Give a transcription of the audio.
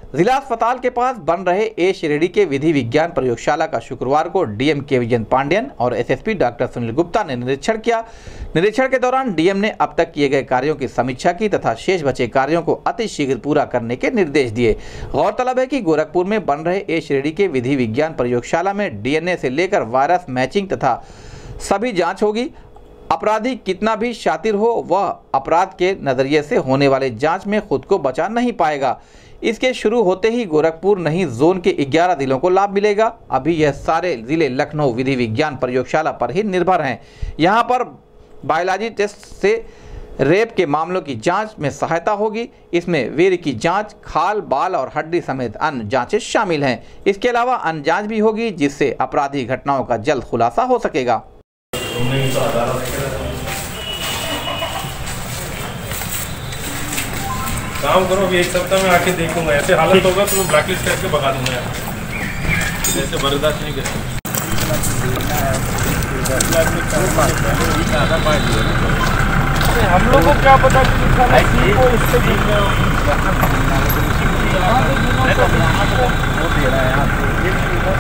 जिला अस्पताल के पास बन रहे ए श्रेणी के विधि विज्ञान प्रयोगशाला का शुक्रवार को डीएम के विजय पांडियन और एसएसपी डॉक्टर सुनील गुप्ता ने निरीक्षण किया। निरीक्षण के दौरान डीएम ने अब तक किए गए कार्यों की समीक्षा की तथा शेष बचे कार्यों को अतिशीघ्र पूरा करने के निर्देश दिए। गौरतलब है कि गोरखपुर में बन रहे ए श्रेणी के विधि विज्ञान प्रयोगशाला में डीएनए से लेकर वायरस मैचिंग तथा सभी जाँच होगी। अपराधी कितना भी शातिर हो, वह अपराध के नजरिए से होने वाले जांच में खुद को बचा नहीं पाएगा। इसके शुरू होते ही गोरखपुर नहीं जोन के 11 जिलों को लाभ मिलेगा। अभी यह सारे जिले लखनऊ विधि विज्ञान प्रयोगशाला पर ही निर्भर हैं। यहां पर बायोलॉजी टेस्ट से रेप के मामलों की जांच में सहायता होगी। इसमें वीर की जांच, खाल, बाल और हड्डी समेत अन्य जांचें शामिल हैं। इसके अलावा अन्य जांच भी होगी जिससे अपराधी घटनाओं का जल्द खुलासा हो सकेगा। काम करो, अभी 1 सप्ताह में आके देखूंगा। ऐसे हालत होगा तो मैं ब्लैकलिस्ट करके भगा दूंगा यार। ऐसे बर्दाश्त नहीं करेंगे। हम लोग को क्या पता कि को इससे जीत रहे हो।